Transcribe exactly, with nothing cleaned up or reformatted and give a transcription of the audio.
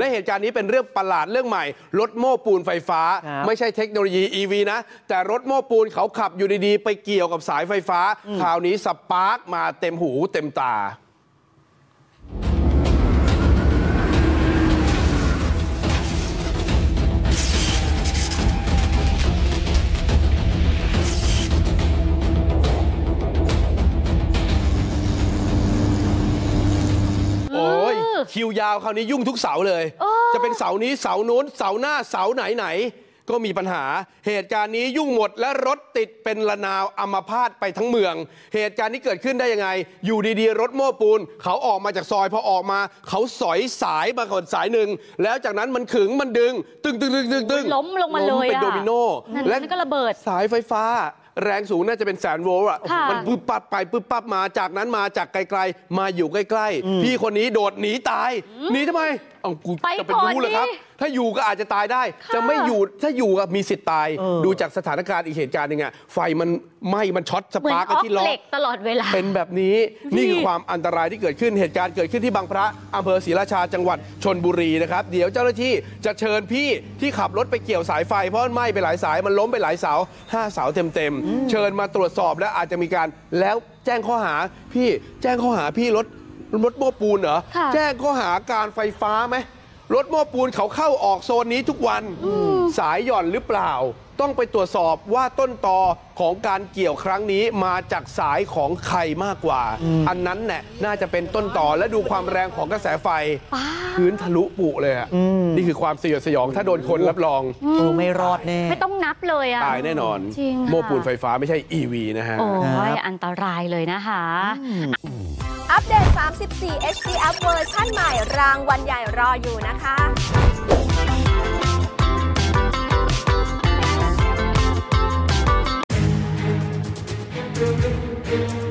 และเหตุการณ์นี้เป็นเรื่องประหลาดเรื่องใหม่รถโม้ปูนไฟฟ้าไม่ใช่เทคโนโลยี อี วี นะแต่รถโม้ปูนเขาขับอยู่ดีๆไปเกี่ยวกับสายไฟฟ้าคราวนี้สปาร์กมาเต็มหูเต็มตาคิวยาวคราวนี้ยุ่งทุกเสาเลยจะเป็นเสานี้เสาโน้นเสาหน้าเสาไหนไหนก็มีปัญหาเหตุการณ์นี้ยุ่งหมดและรถติดเป็นระนาวอัมพาตไปทั้งเมืองเหตุการณ์นี้เกิดขึ้นได้ยังไงอยู่ดีๆรถโม้ปูนเขาออกมาจากซอยพอออกมาเขาสอยสายมาก่อนสายหนึ่งแล้วจากนั้นมันขึงมันดึงตึงตึงตึงตึงตึงล้มลงมาเลยเป็นโดมิโนและก็ระเบิดสายไฟฟ้าแรงสูงน่าจะเป็นแสนโวลต์อ่ะมันปึ๊บปั๊บไปปึ๊บปั๊บมาจากนั้นมาจากไกลๆมาอยู่ใกล้ๆพี่คนนี้โดดหนีตายหนีทำไมเอากูจะเป็นรู้เลยครับถ้าอยู่ก็อาจจะตายได้จะไม่อยู่ถ้าอยู่ก็มีสิทธิ์ตายดูจากสถานการณ์อีกเหตุการณ์หนึ่งอ่ะไฟมันไหม้มันช็อตสปาร์กที่ล้อตลอดเวลาเป็นแบบนี้นี่คือความอันตรายที่เกิดขึ้นเหตุการณ์เกิดขึ้นที่บางพระอำเภอศรีราชาจังหวัดชลบุรีนะครับเดี๋ยวเจ้าหน้าที่จะเชิญพี่ที่ขับรถไปเกี่ยวสายไฟเพราะมันไหม้ไปหลายสายมันล้มไปหลายเสาห้าเสาเต็มๆเชิญมาตรวจสอบและอาจจะมีการแล้วแจ้งข้อหาพี่แจ้งข้อหาพี่รถรถโม้ปูนเหรอแจ้งข้อหาการไฟฟ้าไหมรถโม้ปูนเขาเข้าออกโซนนี้ทุกวันสายหย่อนหรือเปล่าต้องไปตรวจสอบว่าต้นตอของการเกี่ยวครั้งนี้มาจากสายของใครมากกว่า อ, อันนั้นแหละน่าจะเป็นต้นตอและดูความแรงของกระแสไฟพื้นทะลุปุเลยอ่ะนี่คือความสยดสยองถ้าโดนคนรับรองโอ้ไม่รอดแน่ไม่ต้องนับเลยอ่ะตายแน่นอนโม้ปูนไฟฟ้าไม่ใช่ อี วี นะฮะโอ้ยอันตรายเลยนะคะอัปเดต สามสิบสี่ เอช ดี App เวอร์ชั่นใหม่รางวัลใหญ่รออยู่นะคะ